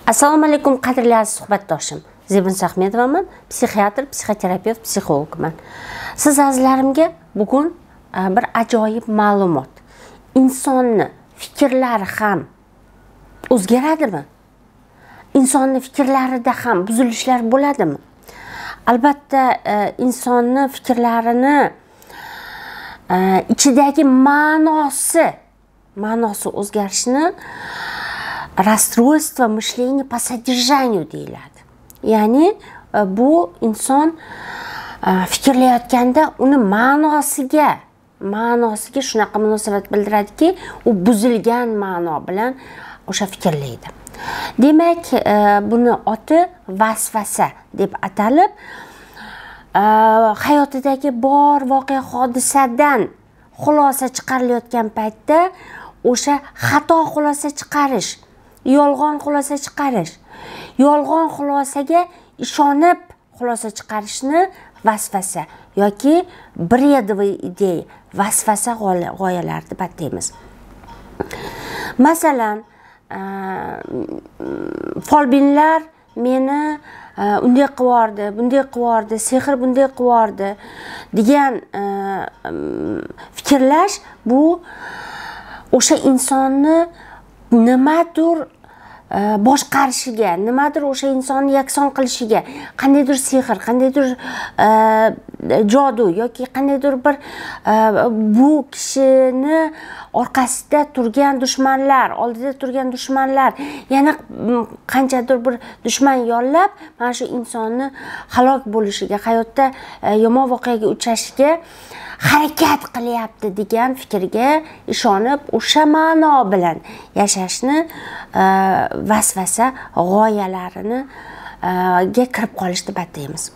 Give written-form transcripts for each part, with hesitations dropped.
Assalomu alaykum qadrli aziz suhbatdoshim. Zebin Ahmedovaman, psixiatr, psixoterapevt, psixologman. Siz azizlarimga bugun bir ajoyib ma'lumot. Insonni fikrlari ham o'zgaradimi? Insonni fikrlarida ham buzilishlar bo'ladimi? Albatta, insonni fikrlarini ichidagi ma'nosi o'zgarishini расстройство мышления по содержанию deyiladi. Ya'ni bu inson fikrlayotganda uni ma'nosiga shunaqa munosabat bildiradiki, u buzilgan ma'no bilan o'sha fikrlaydi. Demak, buni oti vasvasa deb atalib, hayotidagi bor voqea hodisadan xulosa chiqarilayotgan paytda o'sha xato xulosa chiqarish, yolg'on xulosa chiqarish, yolg'on xulosaga ishonib xulosa chiqarishni vasvasa yoki bredовый ideya, vasvasa g'oyalar deb ataymiz. Masalan, folbinlar meni unday qilardi, bunday qilardi, sehr bunday qilardi degan fikrlash bu o'sha insonni nimadir boshqarishiga, nimadir o'sha insonni yakson qilishiga, qandaydir sehr, qandaydir jodu yoki qandaydir bir bu kishini orqasida turgan dushmanlar, oldida turgan dushmanlar, yana qanchadir bir dushman yollab, mana shu insonni halok bo'lishiga, hayotda yomon voqeaga uchrashiga harakat qilyapti degan fikrga ishonib, o'sha ma'no bilan yashashni vasvasa g'oyalarini ga kirib qolish deb ataymiz.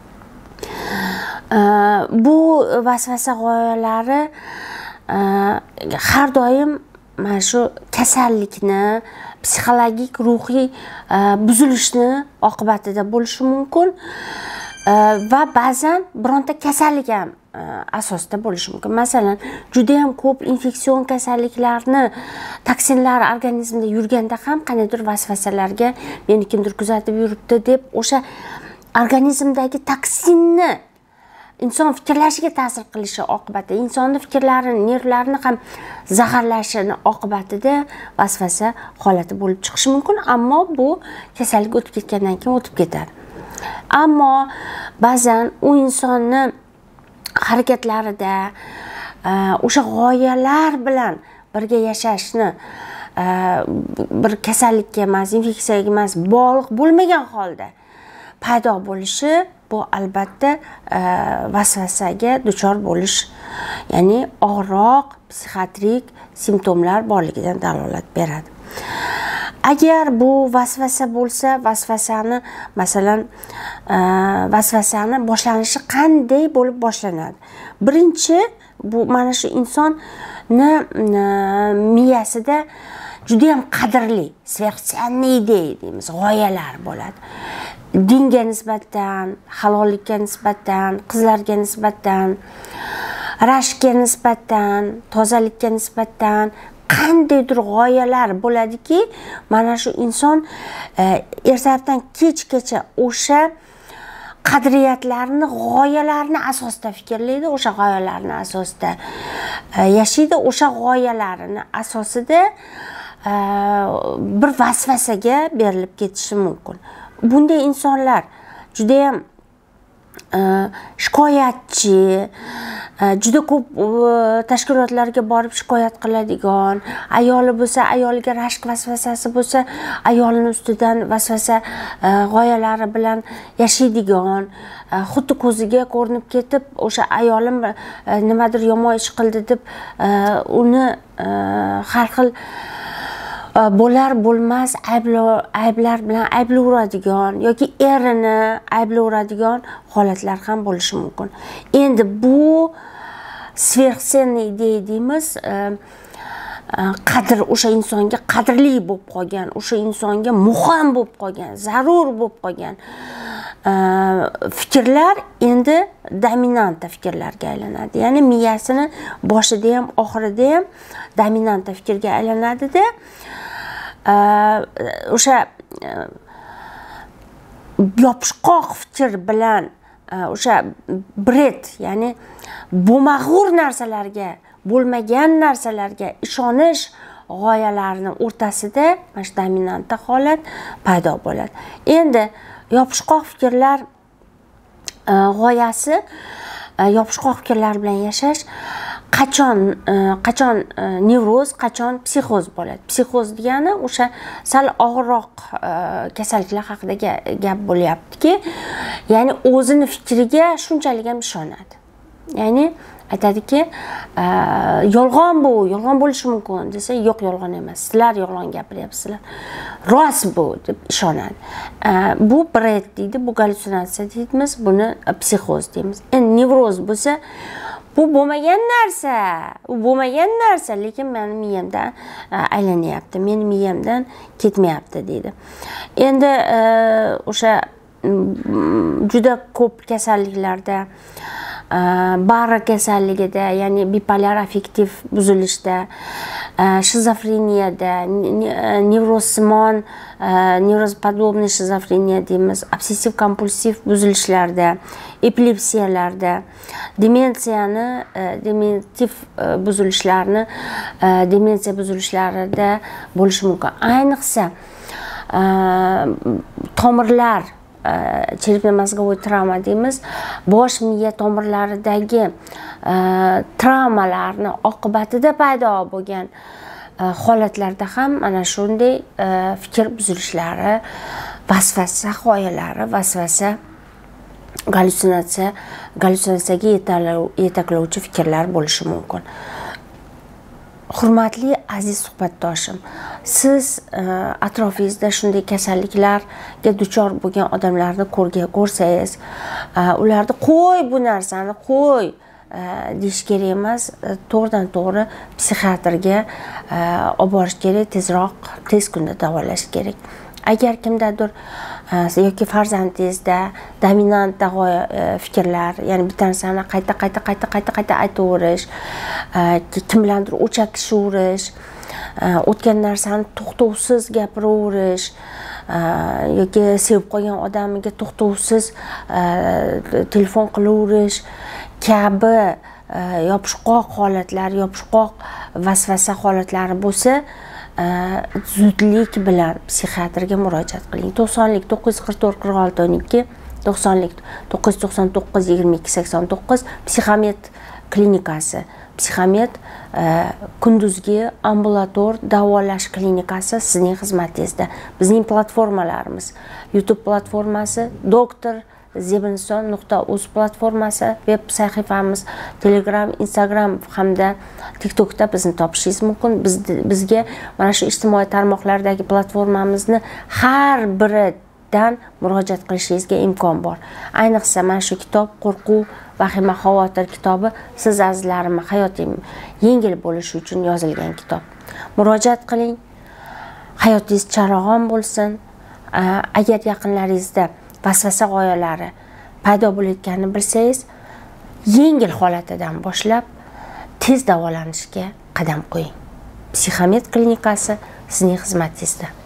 Bu vasvasa g'oyalari har doim mana shu kasallikni, psixologik, ruhiy buzilishni oqibatida bo'lishi mumkin va ba'zan bironta kasallik ham asosida bo'lishi mumkin. Masalan, juda ham ko'p infeksion kasalliklarni toksinlar organizmda yurganda ham qandaydir vasvasalarga meni kimdir kuzatib yuribdi deb o'sha organizmdagi toksinni inson fikrlashiga ta'sir qilishi oqibatida, insonni fikrlarini, nervlarini ham zaharlashini oqibatida vasvasa holati bo'lib chiqishi mumkin, ammo bu kasallik o'tib ketgandan keyin o'tib ketadi. Ammo ba'zan u insonni harakatlarida o'sha g'oyalar bilan birga yashashni bir kasallikka emas, infeksiyaga emas, bog'liq bo'lmagan holda paydo bo'lishi bu albatta vasvasaga duchor bo'lish, ya'ni og'riq psixiatrik simptomlar borligidan dalolat beradi. Agar bu vasvasa bo'lsa, vasvasani boshlanishi qanday bo'lib boshlanadi? Birinchi, bu mana shu insonni miyasida juda ham qadrli, sverxsenniy deymiz, g'oyalar bo'ladi. Dinga nisbatan, halollikka nisbatan, qizlarga nisbatan, rashkka nisbatan, tozalikka nisbatan qandaydir g'oyalar bo'ladiki, mana shu inson ertalabdan kechgacha o'sha qadriyatlarni, g'oyalarni asosida fikrlaydi, o'sha g'oyalarni asosida yashaydi, o'sha g'oyalarini asosida bir vasvasaga berilib ketishi mumkin. Bunday insonlar juda ham shikoyatchi, juda ko'p tashkilotlarga borib shikoyat qiladigan, ayoli bo'lsa, ayoliga rashk vasvasasi bo'lsa, ayolini ustidan vasvasa g'oyalari bilan yashaydigan, xuddi ko'ziga ko'rinib ketib, o'sha ayolim nimadir yomon ish qildi deb uni har xil bo'lar bo'lmas ayblar bilan ayblayveradigan yoki erini ayblayveradigan holatlar ham bo'lishi mumkin. Endi bu sverxsenniy deymiz, qadr, o'sha insonga qadrli bo'lib qolgan, o'sha insonga muhim bo'lib qolgan, zarur bo'lib qolgan fikrlar endi dominanta fikrlarga aylanadi. Ya'ni miyasini boshida ham, oxirida ham dominanta fikrga aylanadi-da, o'sha yopishqoq fikr bilan o'sha bred, ya'ni bo'lmag'ur narsalarga, bo'lmagan narsalarga ishonish g'oyalarini o'rtasida mana shu dominantda holat paydo bo'ladi. Endi yopishqoq fikrlar g'oyasi, yopishqoq fikrlar bilan yashash qachon nevroz, qachon psixoz bo'ladi. Psixoz degani o'sha sal og'irroq kasalliklar haqida gap bo'lyaptiki, ya'ni o'zini fikriga shunchalik ham ishonadi. Ya'ni aytadiki, yolg'on bo'lishi mumkin desa, yo'q, yolg'on emas, sizlar yolg'on gapiryapsizlar, rost bu deb ishonadi. Bu bred deydi, bu gallyutsinatsiya deymiz, buni psixoz deymiz. Endi nevroz bo'lsa, bu bo'lmagan narsa, lekin meni miyamdan aylanyapti, meni miyamdan ketmayapti deydi. Endi o'sha juda ko'p kasalliklarda, Barra kasalligida, ya'ni bipolar affektiv buzilishda, shizofreniyada, nevrozsimon, nevrozpodobniy shizofreniya deymiz, obsessiv kompulsiv buzilishlarda, epilepsiyalarda, dementiv demensiya buzilishlarida bo'lishi mumkin. Ayniqsa tomirlar, черепно-мозговой travma deymiz, bosh miya tomirlaridagi travmalarni oqibatida paydo bo'lgan holatlarda ham mana shunday fikr buzilishlari, vasvasa g'oyalari, vasvasa gallyutsinatsiyaga yetaklovchi fikrlar bo'lishi mumkin. Hurmatli aziz suhbatdoshim, siz atrofingizda shunday kasalliklarga duchor bo'lgan odamlarni ko'rsangiz, ularni qo'y, bu narsani qo'y deyish kerak emas, to'g'ridan to'g'ri psixiatrga olib borish kerak, tez kunda davolash kerak. Agar kimdadir yoki farzandingizda dominant fikrlar, ya'ni bir narsani qayta aytaverish, kim bilandir o'chakishaverish, o'tgan narsani to'xtovsiz gapiraverish, yoki sevib qolgan odamiga to'xtovsiz telefon qilaverish kabi yopishqoq holatlar, yopishqoq vasvasa holatlari bo'lsa, zudlik bilan psixiatrga murojaat qiling. 90lik 944 46 12, 90lik 999 22 89 Psixomet klinikasi. Psixomet kunduzgi ambulator davolash klinikasi sizning xizmatingizda. Bizning platformalarimiz, YouTube platformasi, Doktor Zebinson.uz platformasi, web sahifamiz, Telegram, Instagram hamda TikTokda bizni topishingiz mumkin. Bizga mana shu ijtimoiy tarmoqlardagi platformamizni har biridan murojaat qilishingizga imkon bor. Ayniqsa mana shu kitob Qo'rquv, vahima, xavotir kitobi siz azizlarim hayotim yengil bo'lishi uchun yozilgan kitob. Murojaat qiling. Hayotingiz charog'on bo'lsin. Agar yaqinlaringizda vasvasa g'oyalari paydo bo'layotganini bilsangiz, yengil holatidan boshlab tez davolanishga qadam qo'ying. Psixomet klinikasi sizning xizmatingizda.